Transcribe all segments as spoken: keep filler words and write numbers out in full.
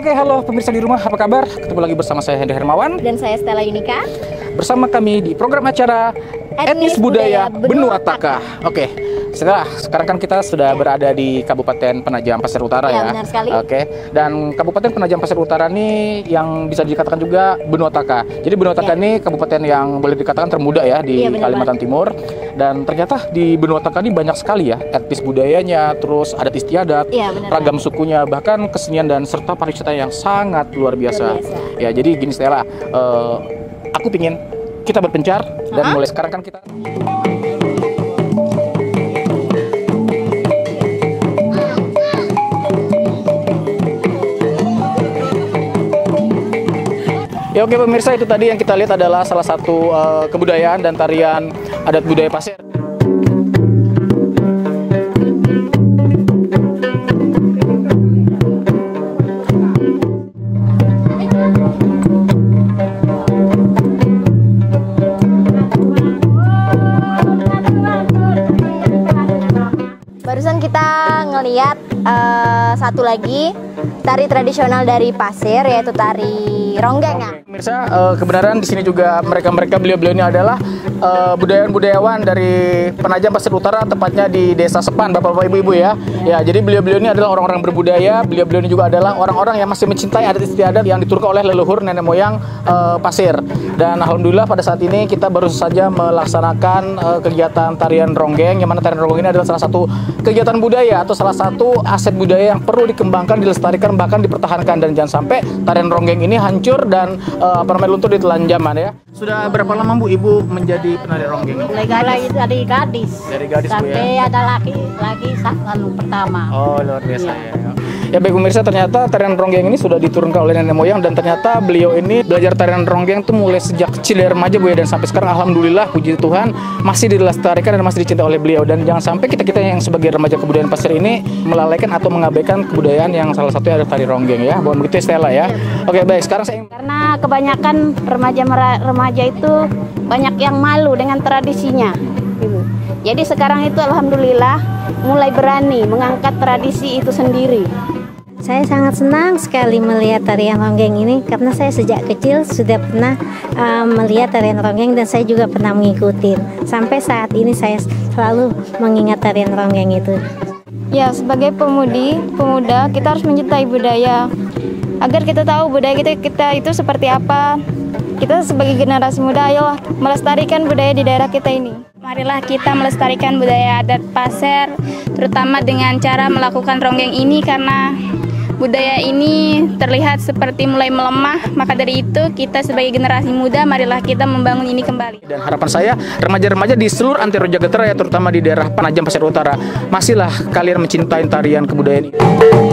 Oke, halo pemirsa di rumah, apa kabar? Ketemu lagi bersama saya Hendra Hermawan dan saya Stella Yunika. Bersama kami di program acara Etnis, Etnis Budaya, Budaya Benua Taka. Oke, setelah sekarang kan kita sudah berada di Kabupaten Penajam Pasir Utara ya. Ya, benar sekali. Oke, dan Kabupaten Penajam Pasir Utara ini yang bisa dikatakan juga Benua Taka. Jadi Benua Taka ya. Ini kabupaten yang boleh dikatakan termuda ya di ya, Kalimantan banget. Timur. Dan ternyata di Benua Taka ini banyak sekali ya etnis budayanya, terus adat istiadat, ya, ragam sukunya, bahkan kesenian dan serta pariwisata yang sangat luar biasa. Luar biasa. Ya, jadi gini Stella, uh, aku pingin kita berpencar dan uh-huh. mulai sekarang kan kita Ya oke pemirsa, itu tadi yang kita lihat adalah salah satu uh, kebudayaan dan tarian adat budaya Pasir. Barusan kita ngeliat uh, satu lagi tari tradisional dari Pasir, yaitu tari ronggeng ya. Pemirsa, uh, kebenaran di sini juga mereka-mereka beliau-beliau ini adalah uh, budayawan-budayawan dari Penajam Pasir Utara, tepatnya di Desa Sepan, Bapak-bapak, Ibu-ibu ya. Ya, jadi beliau-beliau ini adalah orang-orang berbudaya, beliau-beliau ini juga adalah orang-orang yang masih mencintai adat istiadat yang diturunkan oleh leluhur nenek moyang uh, Pasir. Dan alhamdulillah pada saat ini kita baru saja melaksanakan uh, kegiatan tarian ronggeng, yang mana tarian ronggeng ini adalah salah satu kegiatan budaya atau salah satu aset budaya yang perlu dikembangkan, dilestarikan, bahkan dipertahankan, dan jangan sampai tarian ronggeng ini hancur dan uh, apa namanya luntur di telan zaman ya. Sudah berapa lama Bu Ibu menjadi penari ronggeng? Mulai dari gadis. Dari gadis Bu ya. Sampai ada laki lagi lalu pertama. Oh, luar biasa ya. ya. Ya baik pemirsa, ternyata tarian ronggeng ini sudah diturunkan oleh nenek moyang, dan ternyata beliau ini belajar tarian ronggeng itu mulai sejak kecil dari remaja Bu ya, dan sampai sekarang alhamdulillah puji Tuhan masih dilestarikan dan masih dicintai oleh beliau. Dan jangan sampai kita-kita yang sebagai remaja kebudayaan Pasir ini melalaikan atau mengabaikan kebudayaan yang salah satunya ada tari ronggeng ya. Bukan begitu Stella ya. Oke baik, sekarang saya karena kebanyakan remaja-remaja itu banyak yang malu dengan tradisinya. Jadi sekarang itu alhamdulillah mulai berani mengangkat tradisi itu sendiri. Saya sangat senang sekali melihat tarian ronggeng ini karena saya sejak kecil sudah pernah uh, melihat tarian ronggeng, dan saya juga pernah mengikuti. Sampai saat ini saya selalu mengingat tarian ronggeng itu. Ya, sebagai pemudi, pemuda, kita harus mencintai budaya. Agar kita tahu budaya kita, kita itu seperti apa. Kita sebagai generasi muda, ayolah melestarikan budaya di daerah kita ini. Marilah kita melestarikan budaya adat Pasir, terutama dengan cara melakukan ronggeng ini, karena budaya ini terlihat seperti mulai melemah. Maka dari itu kita sebagai generasi muda, marilah kita membangun ini kembali. Dan harapan saya, remaja-remaja di seluruh antero Jagat Raya, terutama di daerah Penajam Pasir Utara, masihlah kalian mencintai tarian kebudayaan ini.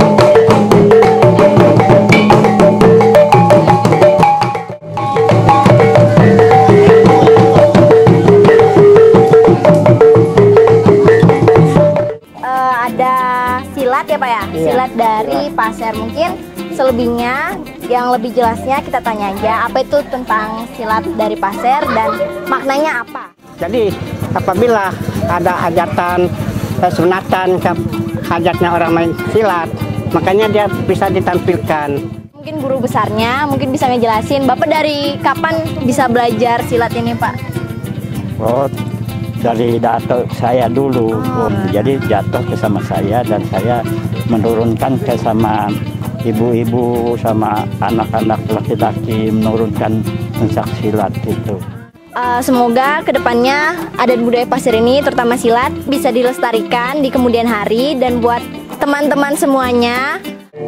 Silat ya Pak ya, iya. Silat dari Pasir. Mungkin selebihnya yang lebih jelasnya kita tanya aja, apa itu tentang silat dari Pasir dan maknanya apa. Jadi apabila ada hajatan, sunatan, hajatnya orang main silat, makanya dia bisa ditampilkan. Mungkin guru besarnya mungkin bisa ngejelasin, Bapak dari kapan bisa belajar silat ini Pak? Oh, dari datuk saya dulu, oh. Jadi jatuh ke sama saya dan saya menurunkan ke sama ibu-ibu sama anak-anak laki-laki, menurunkan pencak silat itu. Uh, semoga kedepannya adat budaya Pasir ini, terutama silat, bisa dilestarikan di kemudian hari, dan buat teman-teman semuanya.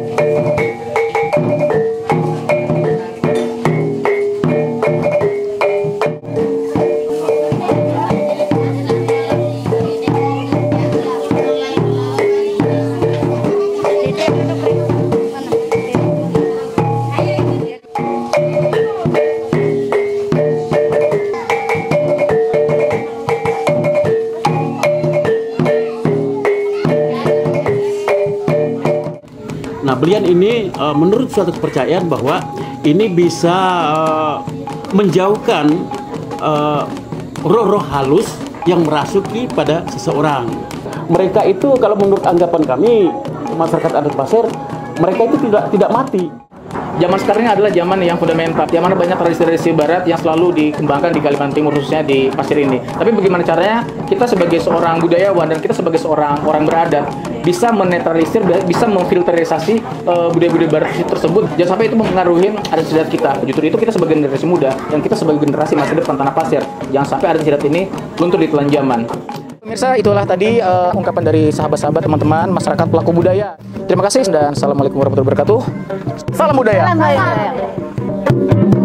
Nah, belian ini uh, menurut suatu kepercayaan bahwa ini bisa uh, menjauhkan roh-roh uh, halus yang merasuki pada seseorang. Mereka itu, kalau menurut anggapan kami masyarakat adat Pasir, mereka itu tidak tidak mati. zaman sekarang ini adalah zaman yang fundamental, yang mana banyak tradisi-tradisi barat yang selalu dikembangkan di Kalimantan Timur, khususnya di Pasir ini. Tapi bagaimana caranya kita sebagai seorang budayawan dan kita sebagai seorang orang beradat bisa menetralisir, bisa memfilterisasi uh, budaya-budaya barat tersebut, jangan sampai itu mempengaruhi adat istiadat kita. Justru itu kita sebagai generasi muda dan kita sebagai generasi masa depan tanah pasir, jangan sampai adat istiadat ini luntur di telan zaman. Pemirsa, itulah tadi uh, ungkapan dari sahabat-sahabat, teman-teman, masyarakat pelaku budaya. Terima kasih dan assalamualaikum warahmatullahi wabarakatuh. Salam budaya. Salam budaya.